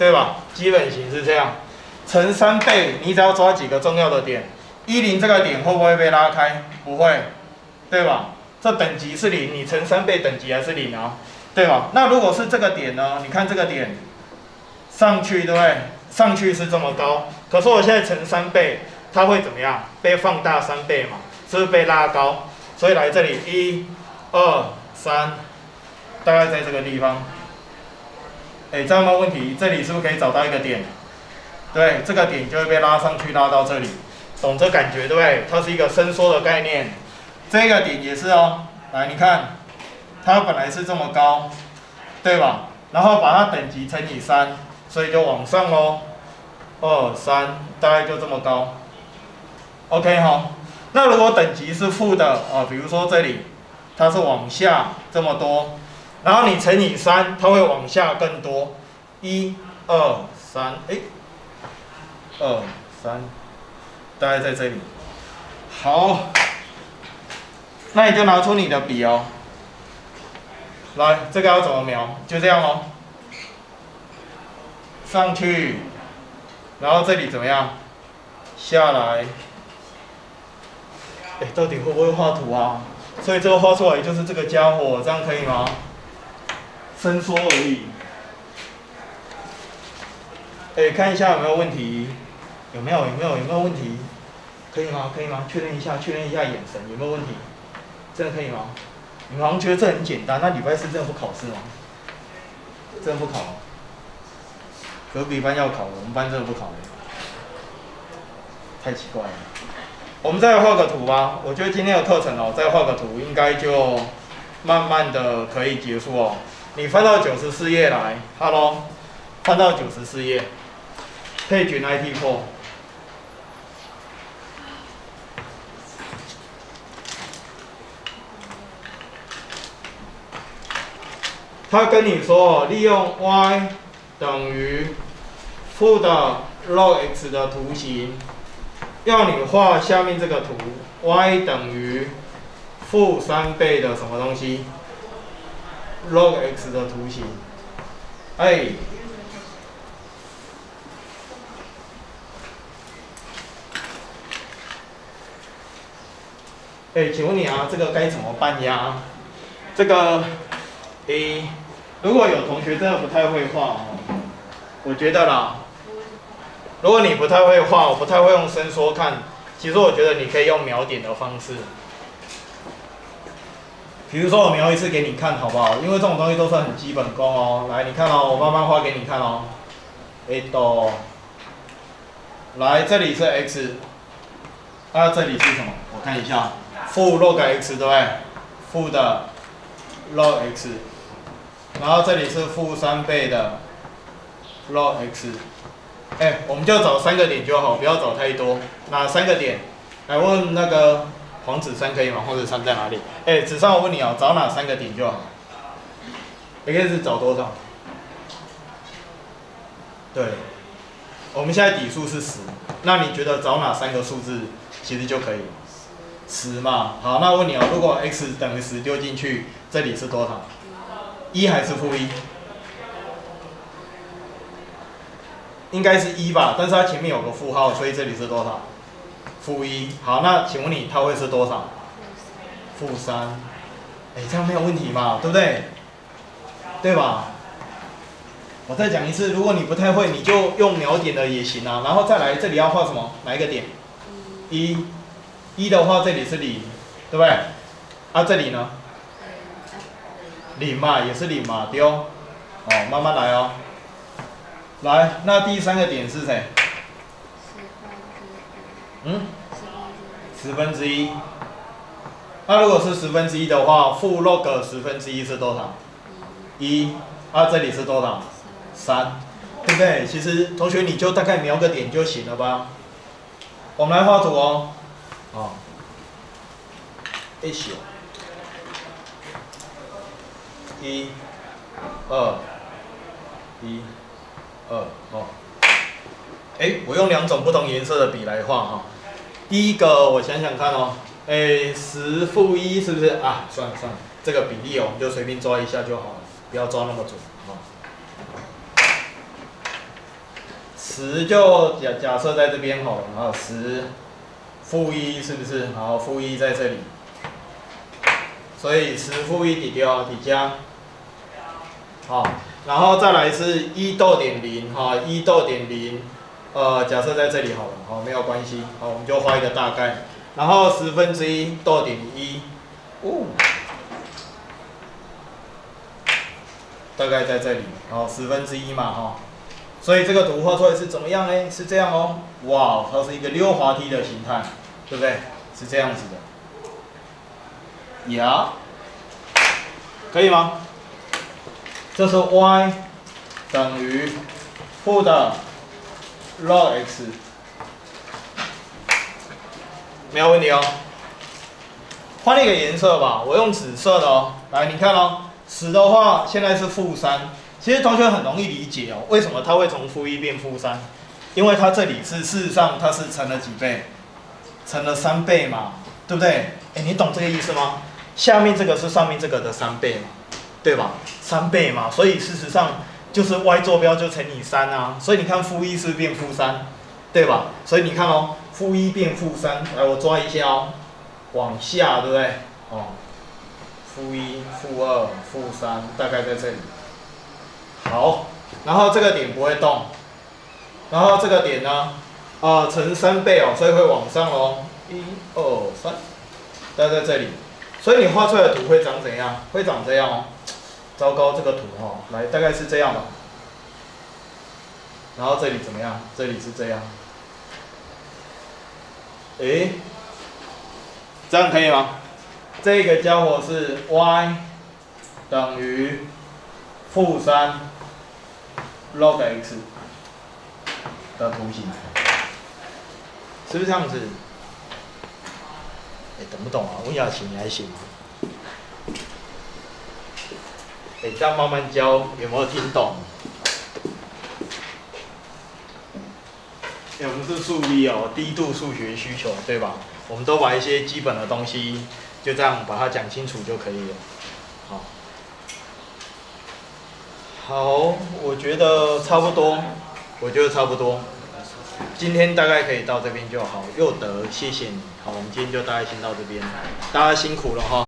对吧？基本型是这样，乘3倍，你只要抓几个重要的点，10这个点会不会被拉开？不会，对吧？这等级是0，你乘3倍等级还是0啊，对吧？那如果是这个点呢？你看这个点上去，对不对？上去是这么高，可是我现在乘3倍，它会怎么样？被放大3倍嘛，是不是被拉高？所以来这里1、2、3，大概在这个地方。哎，这样没有问题。这里是不是可以找到一个点？对，这个点就会被拉上去，拉到这里，懂这感觉对不对？它是一个伸缩的概念。这个点也是哦，来你看，它本来是这么高，对吧？然后把它等级乘以3，所以就往上喽。2、3，大概就这么高。OK 哈，那如果等级是负的啊，比如说这里它是往下这么多，然后你乘以3，它会往下更多。1、2、3，哎，2、3，大概在这里。好，那你就拿出你的笔哦。来，这个要怎么描？就这样哦。上去，然后这里怎么样？下来。哎，到底会不会画图啊？所以这个画出来就是这个家伙，这样可以吗？伸缩而已。哎，看一下有没有问题？有没有问题？可以吗？可以吗？确认一下眼神有没有问题？真的可以吗？你们好像觉得这很简单，那礼拜四真的不考试吗？真的不考吗？隔壁班要考，我们班真的不考了，太奇怪了。我们再来画个图吧。我觉得今天的课程哦，再画个图，应该就慢慢的可以结束哦。你翻到94页来 ，Hello， 翻到94页 ，Page 94。他跟你说，利用 y 等于负的 log x 的图形，要你画下面这个图 ，y 等于负3倍的什么东西 ？log x 的图形。哎，请问你啊，这个该怎么办呀？这个，如果有同学真的不太会画哦，我觉得啦，如果你不太会画，我不太会用伸缩看，其实我觉得你可以用描点的方式。比如说我描一次给你看，好不好？因为这种东西都算很基本功哦。来，你看哦，我慢慢画给你看哦。来，这里是 x， 这里是什么？我看一下，负 log x 对不对？负的 log x。然后这里是负3倍的 log x， 我们就找3个点就好，不要找太多。哪3个点？来问那个黄子珊可以吗？黄子珊在哪里？子珊，我问你哦，找哪3个点就好。x 找多少？对，我们现在底数是10，那你觉得找哪3个数字其实就可以？10嘛。好，那我问你哦，如果 x 等于10丢进去，这里是多少？1还是负1？应该是1吧，但是它前面有个负号，所以这里是多少？负1。好，那请问你它会是多少？负3。这样没有问题嘛，对不对？对吧？我再讲一次，如果你不太会，你就用描点的也行啊。然后再来，这里要画什么？哪一个点？1的话，这里是0，对不对？这里呢？0嘛，也是0嘛，对哦。慢慢来哦。来，那第3个点是谁？1/10。那如果是1/10的话，负 log 1/10是多少？1。这里是多少？3，对不对？其实同学你就大概描个点就行了吧。我们来画图哦。1、2、1、2，我用2种不同颜色的笔来画哈。第一个我想想看哦，10负1是不是啊？算了，这个比例我们就随便抓一下就好了，不要抓那么准 10就假设在这边好了，然后10负1是不是？然后负1在这里，所以10负1抵加，好，然后再来是1.0哈，1.0，假设在这里好了，好，没有关系，好，我们就画一个大概，然后1/10.1，哦，大概在这里，好，1/10嘛哈。所以这个图画出来是怎么样呢？是这样哦，哇，它是一个溜滑梯的形态，对不对？是这样子的，呀，可以吗？这是 y 等于负的 log x， 没有问题哦。换一个颜色吧，我用紫色的哦。来，你看哦，10的话现在是负3。其实同学很容易理解哦，为什么它会从负1变负3？因为它这里是事实上它是乘了几倍？乘了3倍嘛，对不对？哎，你懂这个意思吗？下面这个是上面这个的3倍嘛，对吧？3倍嘛，所以事实上就是 y 坐标就乘以3啊。所以你看负1是不是变负3，对吧？所以你看哦，负1变负3，来我抓一下哦，往下，对不对？哦，负1、负2、负3，大概在这里。好，然后这个点不会动，然后这个点呢，乘3倍哦，所以会往上哦，1、2、3，大概在这里，所以你画出来的图会长怎样？会长这样哦。糟糕，这个图哦，来大概是这样吧。然后这里怎么样？这里是这样。诶，这样可以吗？这个家伙是 y 等于负3 log x 的图形，是不是这样子？哎，懂不懂啊？问雅琪，你还行吗？哎，这样慢慢教，有没有听懂？我们是数 B 哦，低度数学需求，对吧？我们都把一些基本的东西就这样把它讲清楚就可以了。好，好，我觉得差不多，今天大概可以到这边就好。佑德，谢谢你。好，我们今天就大概先到这边，大家辛苦了哈。